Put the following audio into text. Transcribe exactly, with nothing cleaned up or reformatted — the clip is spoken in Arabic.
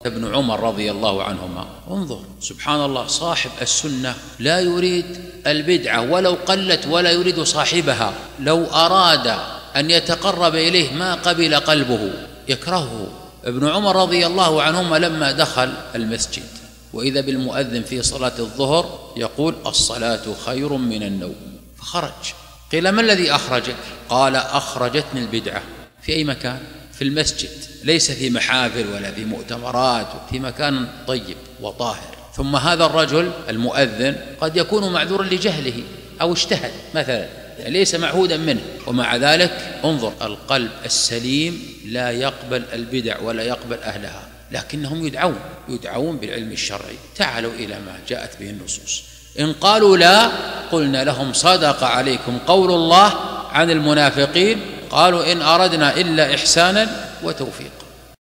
ابن عمر رضي الله عنهما. انظر سبحان الله، صاحب السنة لا يريد البدعة ولو قلت ولا يريد صاحبها، لو أراد أن يتقرب إليه ما قبل قلبه، يكرهه. ابن عمر رضي الله عنهما لما دخل المسجد وإذا بالمؤذن في صلاة الظهر يقول الصلاة خير من النوم، فخرج. قيل ما الذي أخرجك؟ قال أخرجتني البدعة. في أي مكان؟ في المسجد، ليس في محافل ولا في مؤتمرات، في مكان طيب وطاهر. ثم هذا الرجل المؤذن قد يكون معذورا لجهله أو اجتهد مثلا، ليس معهودا منه، ومع ذلك انظر القلب السليم لا يقبل البدع ولا يقبل أهلها، لكنهم يدعون يدعون بالعلم الشرعي. تعالوا إلى ما جاءت به النصوص، إن قالوا لا قلنا لهم صدق عليكم قول الله عن المنافقين، قالوا إن أردنا إلا إحسانا وتوفيقا.